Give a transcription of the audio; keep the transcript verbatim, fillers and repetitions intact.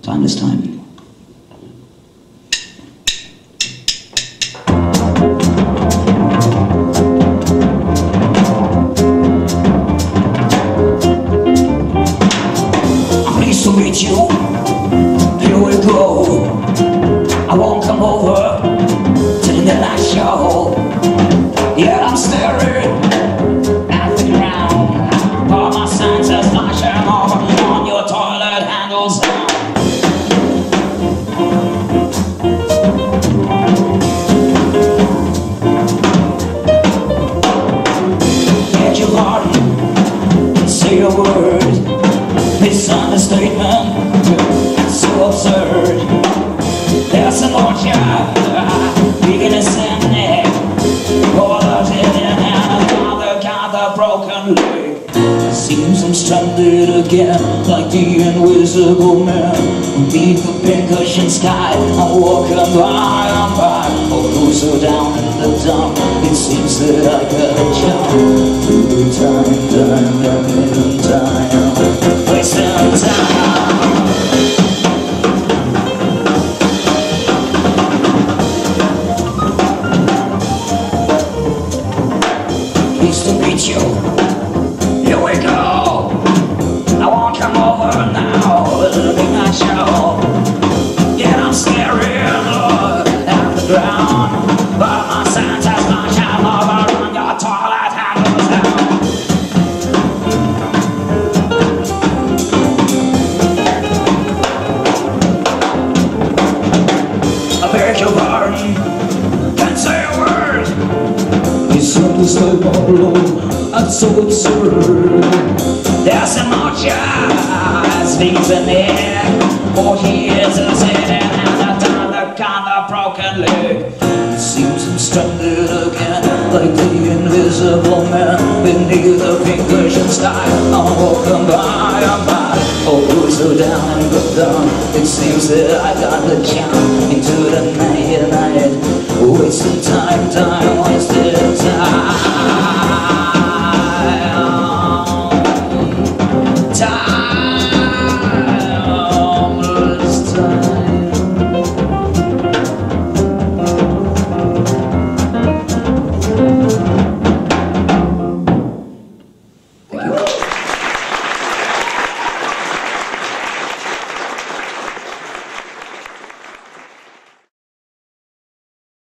Timeless time. To meet you, here we go. I won't come over to the night show. Yeah, I'm staring at the ground, all my senses flashing over on your toilet handles. Beg your pardon, say a word. This understatement, so absurd. There's an orchard, weakness in it. All of it in and another got the broken leg. Seems I'm stranded again, like the invisible man. Beneath the pincushion sky, I'm walking by, I'm by. Oh, who's so down in the dump? It seems that I gotta jump through the time, time, time, time. Pleased to meet you. Here we go. I won't come over now. It'll be my show. Yeah, I'm staring Lord, at the ground, but my senses flashing over on your toilet handles down. I beg your pardon, can't say a word. It's just like all alone, that's so absurd. There's some more jazz things in there. Forty years of sitting and another kind of broken leg. It seems I'm stranded again, like the invisible man beneath the pincushion sky. I'm walking by, I'm by. Oh, so down and go down. It seems that I got the jump into the night, night. Wasting